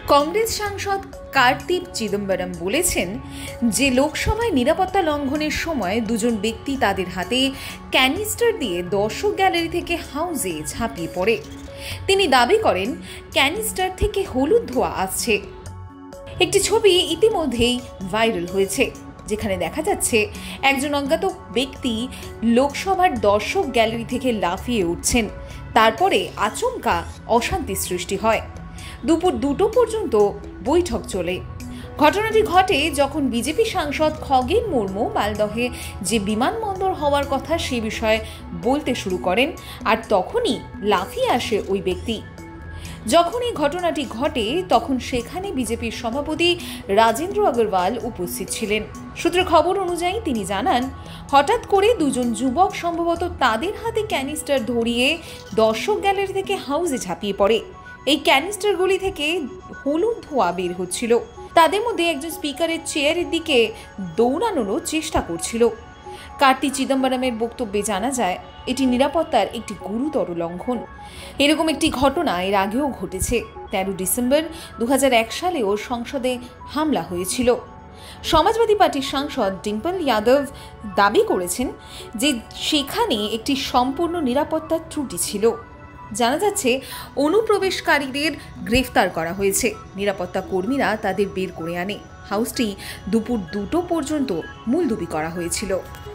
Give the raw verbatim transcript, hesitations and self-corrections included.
কংগ্রেস সাংসদ কার্তি চিদম্বরম বলেছেন যে লোকসভায় নিরাপত্তা লঙ্ঘনের সময় দুজন ব্যক্তি তাদের হাতে ক্যানিস্টার দিয়ে দর্শক গ্যালারি থেকে হাউজে ঝাঁপিয়ে পড়ে। তিনি দাবি করেন ক্যানিস্টার থেকে হলুদ ধোঁয়া আসছে। একটি ছবি ইতিমধ্যেই ভাইরাল হয়েছে, যেখানে দেখা যাচ্ছে একজন অজ্ঞাত ব্যক্তি লোকসভার দর্শক গ্যালারি থেকে লাফিয়ে উঠছেন। তারপরে আচমকা অশান্তি সৃষ্টি হয়। দুপুর দুটো পর্যন্ত বৈঠক চলে। ঘটনাটি ঘটে যখন বিজেপি সাংসদ খগেন মুর্মু মালদহে যে বিমানবন্দর হওয়ার কথা সে বিষয়ে বলতে শুরু করেন, আর তখনই লাফিয়ে আসে ওই ব্যক্তি। যখন এই ঘটনাটি ঘটে তখন সেখানে বিজেপির সভাপতি রাজেন্দ্র আগরওয়াল উপস্থিত ছিলেন। সূত্রের খবর অনুযায়ী তিনি জানান, হঠাৎ করে দুজন যুবক সম্ভবত তাদের হাতে ক্যানিস্টার ধরিয়ে দর্শক গ্যালারি থেকে হাউজে ঝাঁপিয়ে পড়ে। এই ক্যানিস্টারগুলি থেকে হলুদ ধোঁয়া বের হচ্ছিল। তাদের মধ্যে একজন স্পিকারের চেয়ারের দিকে দৌড়ানোরও চেষ্টা করছিল। কার্তি চিদম্বরমের বক্তব্যে জানা যায়, এটি নিরাপত্তার একটি গুরুতর লঙ্ঘন। এরকম একটি ঘটনা এর আগেও ঘটেছে। তেরো ডিসেম্বর দু হাজার এক সালেও সংসদে হামলা হয়েছিল। সমাজবাদী পার্টির সাংসদ ডিম্পল যাদব দাবি করেছেন যে সেখানে একটি সম্পূর্ণ নিরাপত্তার ত্রুটি ছিল। জানা যাচ্ছে অনুপ্রবেশকারীদের গ্রেফতার করা হয়েছে। নিরাপত্তা কর্মীরা তাদের বের করে আনে। হাউসটি দুপুর দুটো পর্যন্ত মুলতবি করা হয়েছিল।